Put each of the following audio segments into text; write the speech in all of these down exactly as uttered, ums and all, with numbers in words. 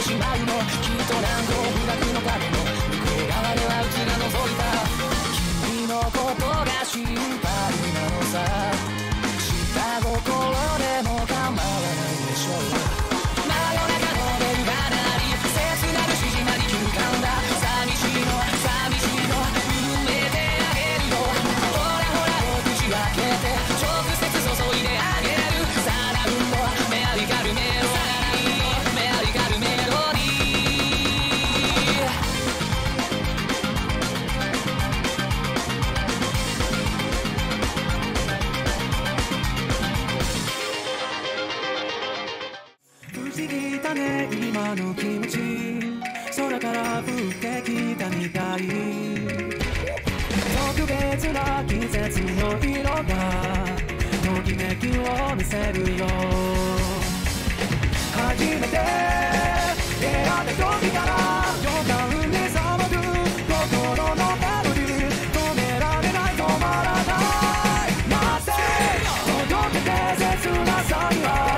しまうの。きっと何度も描くの壁の向こう側ではうちが覗いた。君のことが心配なのさ。下心でも構わないでしょう。真夜中のベルが鳴り切なる指示まり休館だ。寂しいの寂しいの埋めてあげるよ。ほらほらお口開けて直接注いであげる。サラウンドメアリカルメロディーメアリカルメロディ不思議だね今の気持ち。空から降ってきたみたい。特別な季節の色がときめきを見せるよ。初めて出会った時から予感に騒ぐ心のメロディー。止められない止まらないなぜ届けて切なさには。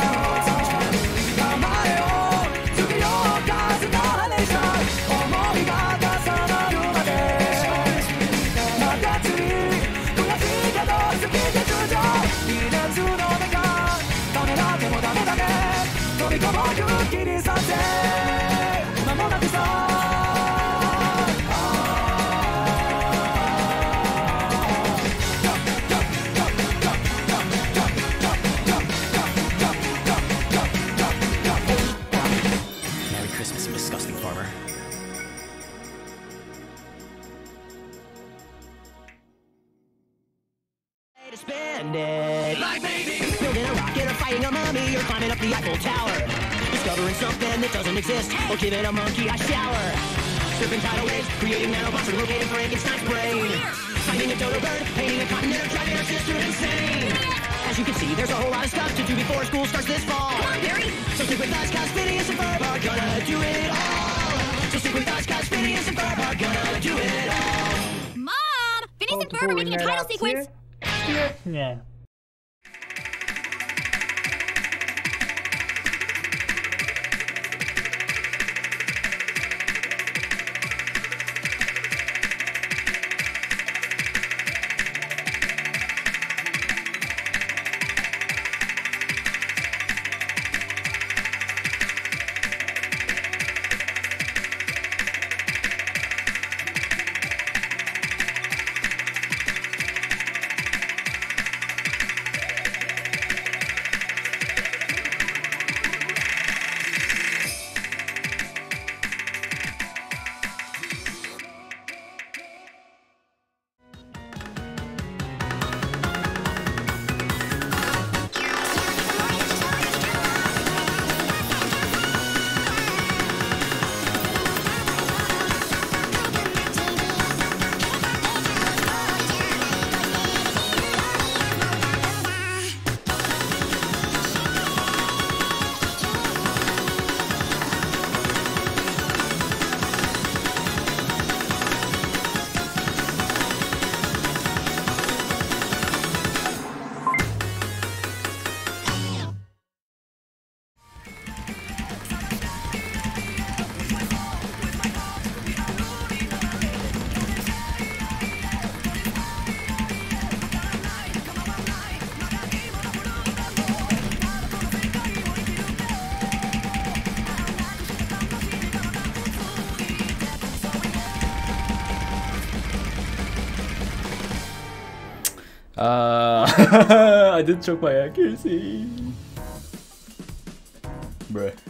Spend it. Like maybe building a rocket or fighting a mummy or climbing up the Eiffel Tower. Discovering something that doesn't exist or giving a monkey a shower. Surfing tidal waves, creating nanobots or locating Frankenstein's brain. Finding a dodo bird, painting a continent or driving our sister insane. As you can see, there's a whole lot of stuff to do before school starts this fall. Come on, Barry! So stick with us, cause Phineas and Ferb are gonna do it all. So stick with us, cause Phineas and Ferb are gonna do it all. Mom! Phineas and Ferb are making a title sequence. Yeah. Uh, I did choke my accuracy. Bruh.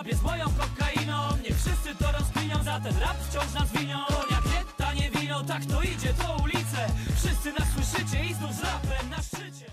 rap jest moją kokainą. Niech wszyscy to rozkminią, zatem rap wciąż nas winią. Jak nie tanie wino, tak to idzie to ulice. Wszyscy nas słyszycie i znów z rapem na szczycie.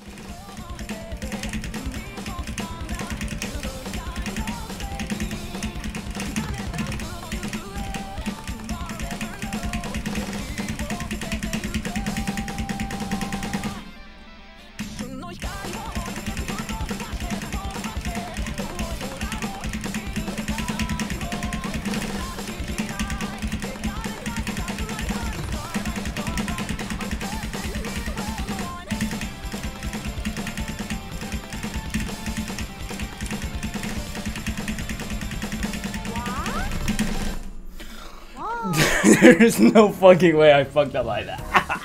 There's no fucking way I fucked up like that.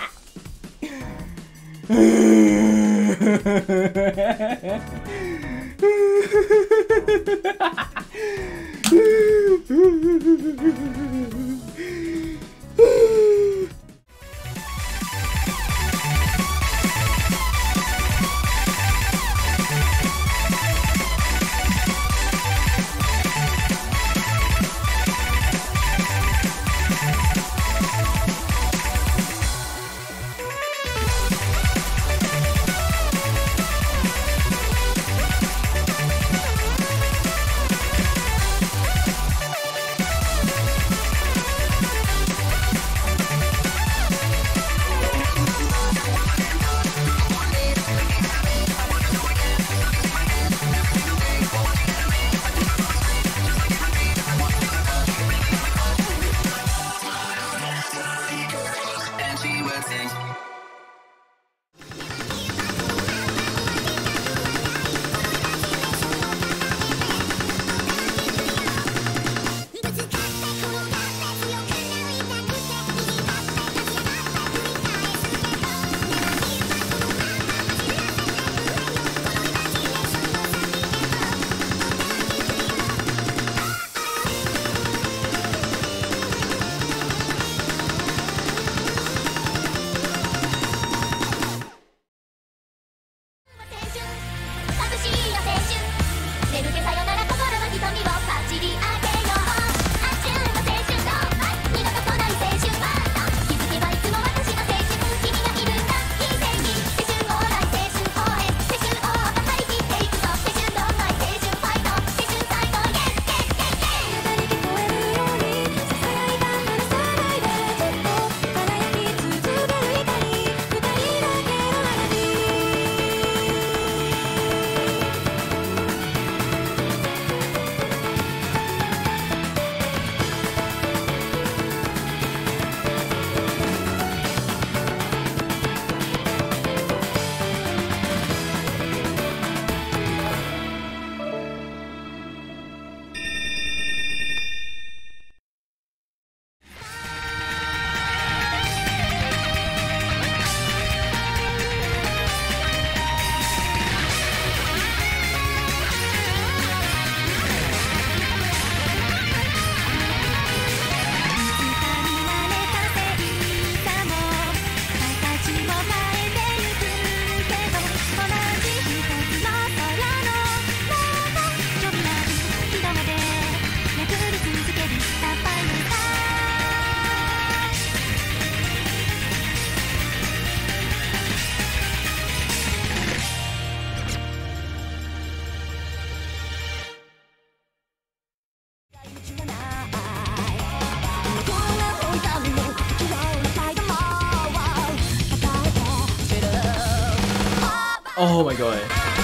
Oh my god.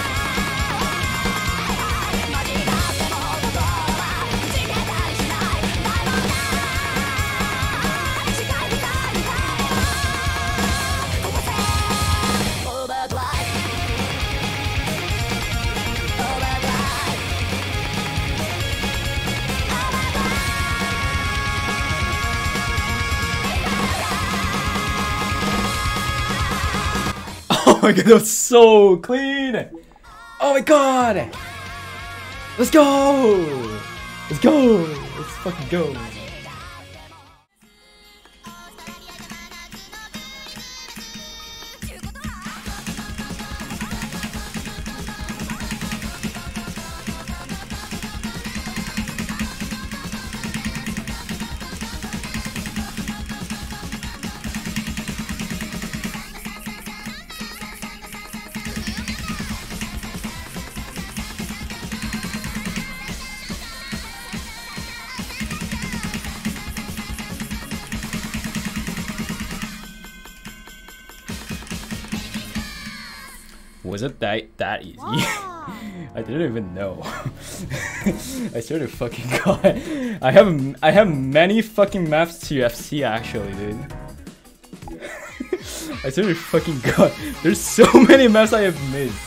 Oh my god, that was so clean! Oh my god! Let's go! Let's go! Let's fucking go! Was it that that easy? I didn't even know. I swear to fucking god. I have I have many fucking maps to F C actually, dude. I swear to fucking god. There's so many maps I have missed.